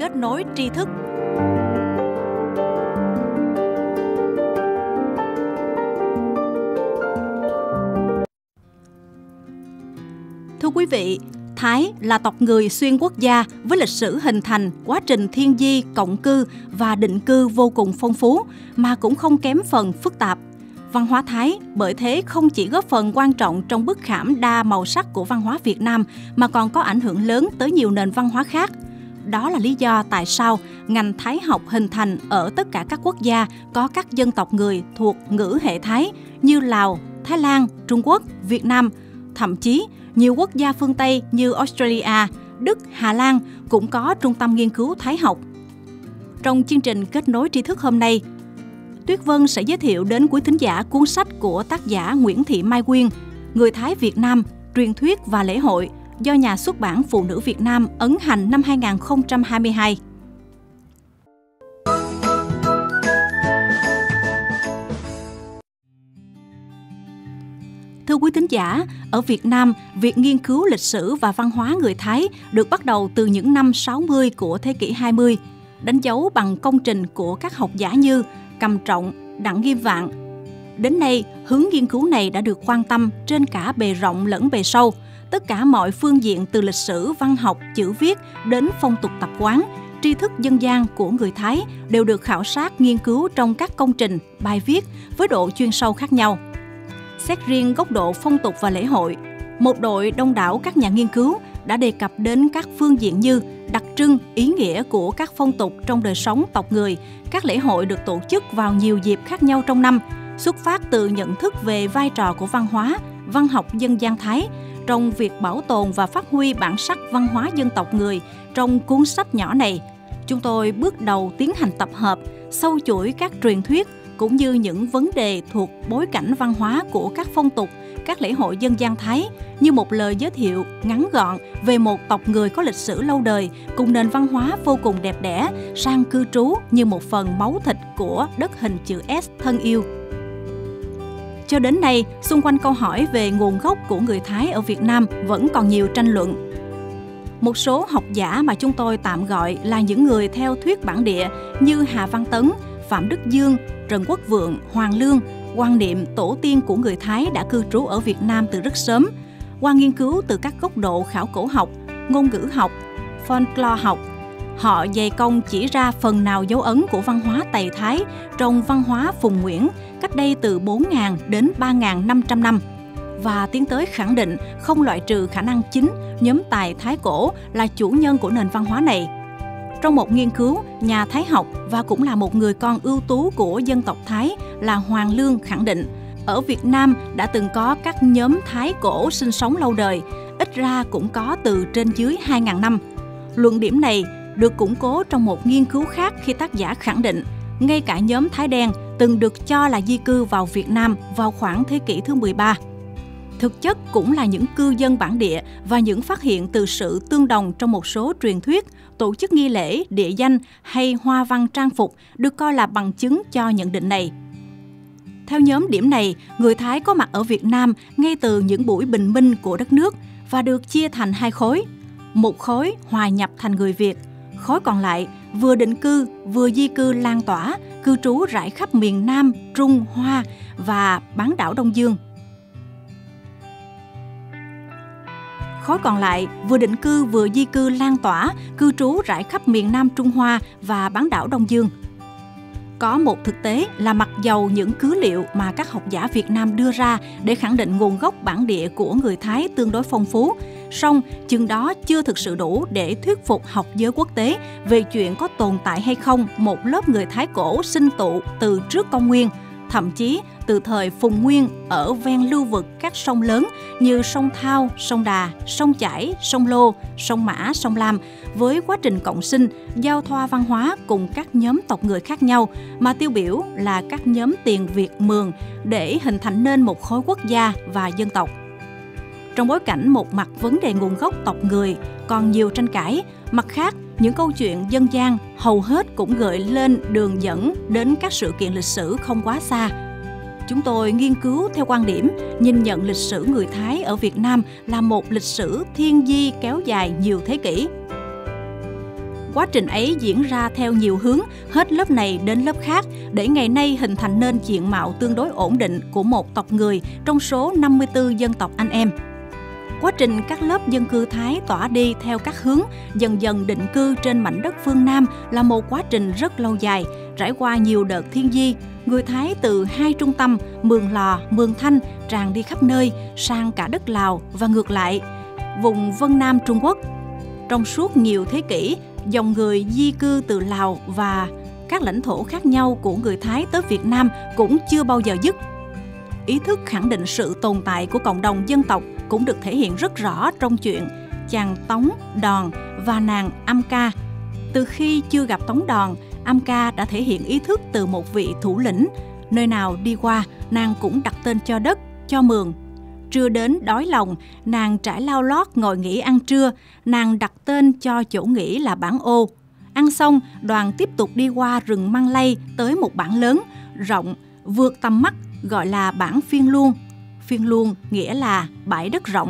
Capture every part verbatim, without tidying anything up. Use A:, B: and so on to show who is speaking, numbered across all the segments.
A: kết nối tri thức. Thưa quý vị, Thái là tộc người xuyên quốc gia với lịch sử hình thành, quá trình thiên di, cộng cư và định cư vô cùng phong phú mà cũng không kém phần phức tạp. Văn hóa Thái bởi thế không chỉ góp phần quan trọng trong bức khảm đa màu sắc của văn hóa Việt Nam mà còn có ảnh hưởng lớn tới nhiều nền văn hóa khác. Đó là lý do tại sao ngành Thái học hình thành ở tất cả các quốc gia có các dân tộc người thuộc ngữ hệ Thái như Lào, Thái Lan, Trung Quốc, Việt Nam. Thậm chí, nhiều quốc gia phương Tây như Australia, Đức, Hà Lan cũng có trung tâm nghiên cứu Thái học. Trong chương trình Kết nối tri thức hôm nay, Tuyết Vân sẽ giới thiệu đến quý thính giả cuốn sách của tác giả Nguyễn Thị Mai Quyên, Người Thái Việt Nam, truyền thuyết và lễ hội, do nhà xuất bản Phụ nữ Việt Nam ấn hành năm hai nghìn không trăm hai mươi hai. Thưa quý thính giả, ở Việt Nam, việc nghiên cứu lịch sử và văn hóa người Thái được bắt đầu từ những năm sáu mươi của thế kỷ hai mươi, đánh dấu bằng công trình của các học giả như Cầm Trọng, Đặng Nghiêm Vạn. Đến nay, hướng nghiên cứu này đã được quan tâm trên cả bề rộng lẫn bề sâu. Tất cả mọi phương diện từ lịch sử, văn học, chữ viết đến phong tục tập quán, tri thức dân gian của người Thái đều được khảo sát nghiên cứu trong các công trình, bài viết với độ chuyên sâu khác nhau. Xét riêng góc độ phong tục và lễ hội, một đội đông đảo các nhà nghiên cứu đã đề cập đến các phương diện như đặc trưng, ý nghĩa của các phong tục trong đời sống tộc người. Các lễ hội được tổ chức vào nhiều dịp khác nhau trong năm, xuất phát từ nhận thức về vai trò của văn hóa, văn học dân gian Thái trong việc bảo tồn và phát huy bản sắc văn hóa dân tộc người. Trong cuốn sách nhỏ này, chúng tôi bước đầu tiến hành tập hợp, sâu chuỗi các truyền thuyết cũng như những vấn đề thuộc bối cảnh văn hóa của các phong tục, các lễ hội dân gian Thái như một lời giới thiệu ngắn gọn về một tộc người có lịch sử lâu đời cùng nền văn hóa vô cùng đẹp đẽ sang cư trú như một phần máu thịt của đất hình chữ S thân yêu. Cho đến nay, xung quanh câu hỏi về nguồn gốc của người Thái ở Việt Nam vẫn còn nhiều tranh luận. Một số học giả mà chúng tôi tạm gọi là những người theo thuyết bản địa như Hà Văn Tấn, Phạm Đức Dương, Trần Quốc Vượng, Hoàng Lương quan niệm tổ tiên của người Thái đã cư trú ở Việt Nam từ rất sớm. Qua nghiên cứu từ các góc độ khảo cổ học, ngôn ngữ học, folklore học, họ dày công chỉ ra phần nào dấu ấn của văn hóa Tày Thái trong văn hóa Phùng Nguyễn cách đây từ bốn nghìn đến ba nghìn năm trăm năm và tiến tới khẳng định không loại trừ khả năng chính nhóm Tày Thái cổ là chủ nhân của nền văn hóa này. Trong một nghiên cứu, nhà Thái học và cũng là một người con ưu tú của dân tộc Thái là Hoàng Lương khẳng định, ở Việt Nam đã từng có các nhóm Thái cổ sinh sống lâu đời, ít ra cũng có từ trên dưới hai nghìn năm. Luận điểm này được củng cố trong một nghiên cứu khác khi tác giả khẳng định, ngay cả nhóm Thái đen từng được cho là di cư vào Việt Nam vào khoảng thế kỷ thứ mười ba. Thực chất cũng là những cư dân bản địa và những phát hiện từ sự tương đồng trong một số truyền thuyết, tổ chức nghi lễ, địa danh hay hoa văn trang phục được coi là bằng chứng cho nhận định này. Theo nhóm điểm này, người Thái có mặt ở Việt Nam ngay từ những buổi bình minh của đất nước và được chia thành hai khối. Một khối hòa nhập thành người Việt, khối còn lại vừa định cư vừa di cư lan tỏa, cư trú rải khắp miền Nam, Trung, Hoa và bán đảo Đông Dương. Khối còn lại vừa định cư vừa di cư lan tỏa, cư trú rải khắp miền Nam Trung Hoa và bán đảo Đông Dương. Có một thực tế là mặc dầu những cứ liệu mà các học giả Việt Nam đưa ra để khẳng định nguồn gốc bản địa của người Thái tương đối phong phú, song chừng đó chưa thực sự đủ để thuyết phục học giới quốc tế về chuyện có tồn tại hay không một lớp người Thái cổ sinh tụ từ trước công nguyên, thậm chí từ thời Phùng Nguyên ở ven lưu vực các sông lớn như sông Thao, sông Đà, sông Chảy, sông Lô, sông Mã, sông Lam với quá trình cộng sinh, giao thoa văn hóa cùng các nhóm tộc người khác nhau mà tiêu biểu là các nhóm Tiền Việt Mường để hình thành nên một khối quốc gia và dân tộc. Trong bối cảnh một mặt vấn đề nguồn gốc tộc người còn nhiều tranh cãi, mặt khác những câu chuyện dân gian hầu hết cũng gợi lên đường dẫn đến các sự kiện lịch sử không quá xa. Chúng tôi nghiên cứu theo quan điểm nhìn nhận lịch sử người Thái ở Việt Nam là một lịch sử thiên di kéo dài nhiều thế kỷ. Quá trình ấy diễn ra theo nhiều hướng, hết lớp này đến lớp khác, để ngày nay hình thành nên diện mạo tương đối ổn định của một tộc người trong số năm mươi tư dân tộc anh em. Quá trình các lớp dân cư Thái tỏa đi theo các hướng, dần dần định cư trên mảnh đất phương Nam là một quá trình rất lâu dài, trải qua nhiều đợt thiên di. Người Thái từ hai trung tâm, Mường Lò, Mường Thanh, tràn đi khắp nơi, sang cả đất Lào và ngược lại, vùng Vân Nam Trung Quốc. Trong suốt nhiều thế kỷ, dòng người di cư từ Lào và các lãnh thổ khác nhau của người Thái tới Việt Nam cũng chưa bao giờ dứt. Ý thức khẳng định sự tồn tại của cộng đồng dân tộc cũng được thể hiện rất rõ trong chuyện chàng Tống, Đòn và nàng Am Ca. Từ khi chưa gặp Tống Đòn, Am Ca đã thể hiện ý thức từ một vị thủ lĩnh. Nơi nào đi qua, nàng cũng đặt tên cho đất, cho mường. Trưa đến đói lòng, nàng trải lao lót ngồi nghỉ ăn trưa, nàng đặt tên cho chỗ nghỉ là bản ô. Ăn xong, đoàn tiếp tục đi qua rừng măng lây tới một bản lớn, rộng, vượt tầm mắt, gọi là bản Phiên Luông. Phiên Luông nghĩa là bãi đất rộng.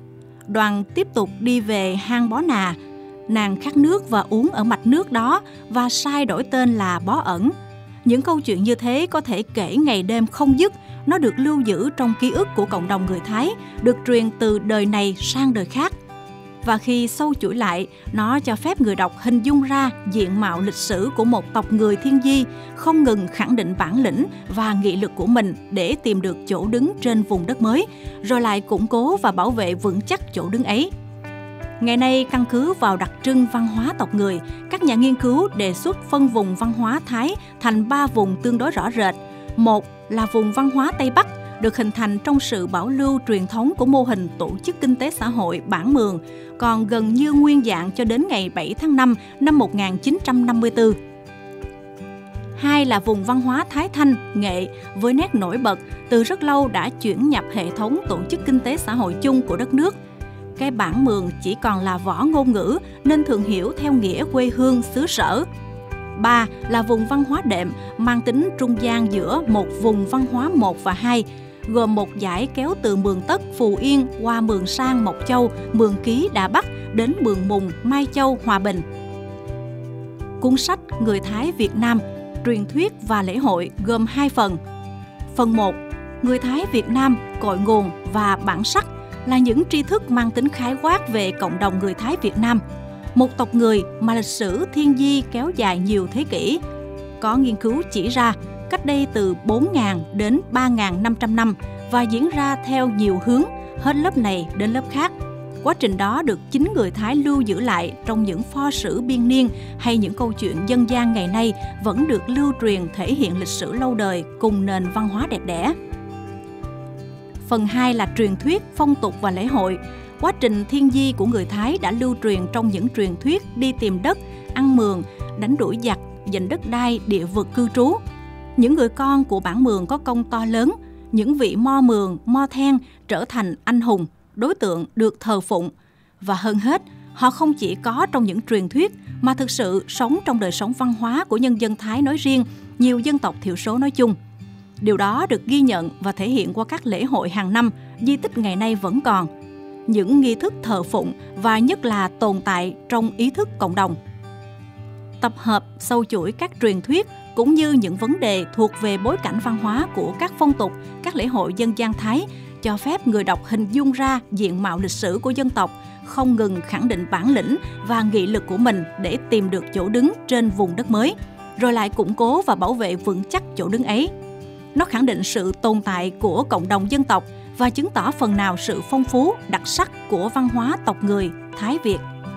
A: Đoàn tiếp tục đi về hang Bó Nà. Nàng khát nước và uống ở mạch nước đó và sai đổi tên là Bó Ẩn. Những câu chuyện như thế có thể kể ngày đêm không dứt. Nó được lưu giữ trong ký ức của cộng đồng người Thái, được truyền từ đời này sang đời khác. Và khi sâu chuỗi lại, nó cho phép người đọc hình dung ra diện mạo lịch sử của một tộc người thiên di, không ngừng khẳng định bản lĩnh và nghị lực của mình để tìm được chỗ đứng trên vùng đất mới, rồi lại củng cố và bảo vệ vững chắc chỗ đứng ấy. Ngày nay, căn cứ vào đặc trưng văn hóa tộc người, các nhà nghiên cứu đề xuất phân vùng văn hóa Thái thành ba vùng tương đối rõ rệt. Một là vùng văn hóa Tây Bắc, được hình thành trong sự bảo lưu truyền thống của mô hình tổ chức kinh tế xã hội bản Mường, còn gần như nguyên dạng cho đến ngày bảy tháng năm năm một nghìn chín trăm năm mươi tư. Hai là vùng văn hóa Thái Thanh, Nghệ, với nét nổi bật từ rất lâu đã chuyển nhập hệ thống tổ chức kinh tế xã hội chung của đất nước. Cái bản Mường chỉ còn là võ ngôn ngữ nên thường hiểu theo nghĩa quê hương xứ sở. Ba là vùng văn hóa Đệm, mang tính trung gian giữa một vùng văn hóa một và hai, gồm một dải kéo từ Mường Tất, Phù Yên qua Mường Sang, Mộc Châu, Mường Ký, Đà Bắc đến Mường Mùng, Mai Châu, Hòa Bình. Cuốn sách Người Thái Việt Nam, truyền thuyết và lễ hội gồm hai phần. Phần một, Người Thái Việt Nam, cội nguồn và bản sắc là những tri thức mang tính khái quát về cộng đồng người Thái Việt Nam, một tộc người mà lịch sử thiên di kéo dài nhiều thế kỷ. Có nghiên cứu chỉ ra cách đây từ bốn nghìn đến ba nghìn năm trăm năm và diễn ra theo nhiều hướng, hết lớp này đến lớp khác. Quá trình đó được chính người Thái lưu giữ lại trong những pho sử biên niên hay những câu chuyện dân gian ngày nay vẫn được lưu truyền thể hiện lịch sử lâu đời cùng nền văn hóa đẹp đẽ. Phần hai là truyền thuyết, phong tục và lễ hội. Quá trình thiên di của người Thái đã lưu truyền trong những truyền thuyết đi tìm đất, ăn mường, đánh đuổi giặc, giành đất đai, địa vực cư trú. Những người con của bản Mường có công to lớn, những vị mo Mường, mo Then trở thành anh hùng, đối tượng được thờ phụng. Và hơn hết, họ không chỉ có trong những truyền thuyết mà thực sự sống trong đời sống văn hóa của nhân dân Thái nói riêng, nhiều dân tộc thiểu số nói chung. Điều đó được ghi nhận và thể hiện qua các lễ hội hàng năm, di tích ngày nay vẫn còn. Những nghi thức thờ phụng và nhất là tồn tại trong ý thức cộng đồng. Tập hợp sâu chuỗi các truyền thuyết cũng như những vấn đề thuộc về bối cảnh văn hóa của các phong tục, các lễ hội dân gian Thái cho phép người đọc hình dung ra diện mạo lịch sử của dân tộc, không ngừng khẳng định bản lĩnh và nghị lực của mình để tìm được chỗ đứng trên vùng đất mới, rồi lại củng cố và bảo vệ vững chắc chỗ đứng ấy. Nó khẳng định sự tồn tại của cộng đồng dân tộc và chứng tỏ phần nào sự phong phú, đặc sắc của văn hóa tộc người Thái Việt.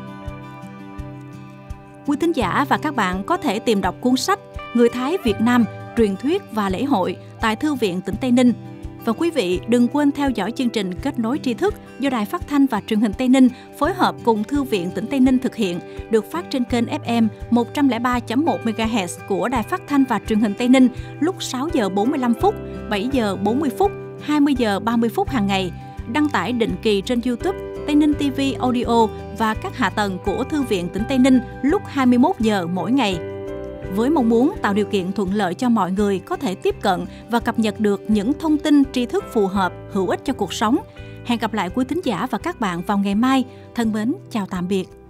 A: Quý thính giả và các bạn có thể tìm đọc cuốn sách Người Thái Việt Nam, truyền thuyết và lễ hội tại Thư viện tỉnh Tây Ninh. Và quý vị đừng quên theo dõi chương trình Kết nối tri thức do Đài Phát thanh và Truyền hình Tây Ninh phối hợp cùng Thư viện tỉnh Tây Ninh thực hiện, được phát trên kênh ép em một không ba chấm một mê ga héc của Đài Phát thanh và Truyền hình Tây Ninh lúc sáu giờ bốn mươi lăm phút, bảy giờ bốn mươi phút, hai mươi giờ ba mươi phút hàng ngày, đăng tải định kỳ trên YouTube, Tây Ninh ti vi Audio và các hạ tầng của Thư viện tỉnh Tây Ninh lúc hai mươi mốt giờ mỗi ngày. Với mong muốn tạo điều kiện thuận lợi cho mọi người có thể tiếp cận và cập nhật được những thông tin tri thức phù hợp, hữu ích cho cuộc sống. Hẹn gặp lại quý thính giả và các bạn vào ngày mai. Thân mến, chào tạm biệt.